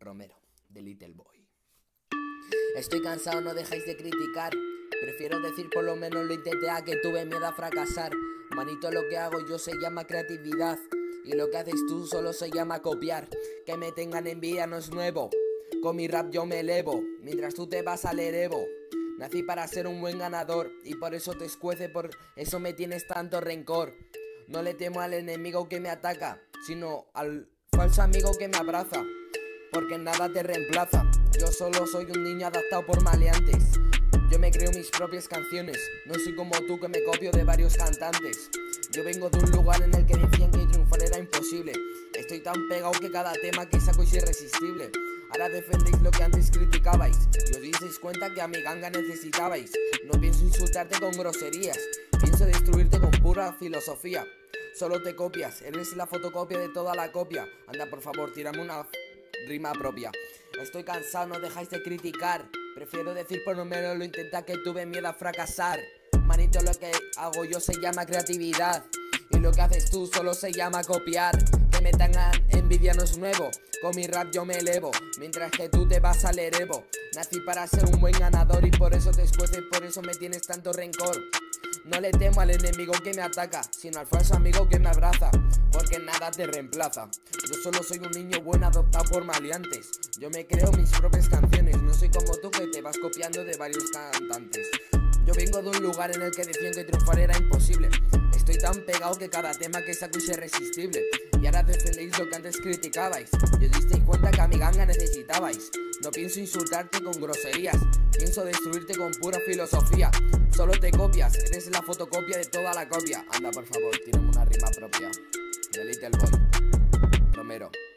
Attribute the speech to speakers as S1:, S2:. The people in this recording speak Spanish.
S1: Romero, de Little Boy. Estoy cansado, no dejáis de criticar. Prefiero decir por lo menos lo intenté a que tuve miedo a fracasar. Manito, lo que hago yo se llama creatividad, y lo que haces tú solo se llama copiar. Que me tengan envidia no es nuevo. Con mi rap yo me elevo, mientras tú te vas al Erevo. Nací para ser un buen ganador, y por eso te escuece, por eso me tienes tanto rencor. No le temo al enemigo que me ataca, sino al falso amigo que me abraza, porque nada te reemplaza. Yo solo soy un niño adaptado por maleantes. Yo me creo mis propias canciones, no soy como tú que me copio de varios cantantes. Yo vengo de un lugar en el que decían que triunfar era imposible. Estoy tan pegado que cada tema que saco es irresistible. Ahora defendéis lo que antes criticabais, y os disteis cuenta que a mi ganga necesitabais. No pienso insultarte con groserías, pienso destruirte con pura filosofía. Solo te copias, eres la fotocopia de toda la copia. Anda, por favor, tírame una rima propia. Estoy cansado, no dejáis de criticar. Prefiero decir por lo menos lo intenté que tuve miedo a fracasar. Manito, lo que hago yo se llama creatividad, y lo que haces tú solo se llama copiar. Que me tengan envidia no es nuevo, con mi rap yo me elevo, mientras que tú te vas al Erevo. Nací para ser un buen ganador, y por eso te escuece, por eso me tienes tanto rencor. No le temo al enemigo que me ataca, sino al falso amigo que me abraza, porque nada te reemplaza. Yo solo soy un niño bueno adoptado por maleantes. Yo me creo mis propias canciones, no soy como tú que te vas copiando de varios cantantes. Yo vengo de un lugar en el que decían que triunfar era imposible. Estoy tan pegado que cada tema que saco es irresistible. Y ahora defendéis lo que antes criticabais, y os disteis cuenta que a mi ganga necesitabais. No pienso insultarte con groserías, pienso destruirte con pura filosofía. Solo te copias, eres la fotocopia de toda la copia. Anda, por favor, tírame una rima propia. De Little Boy, Romero.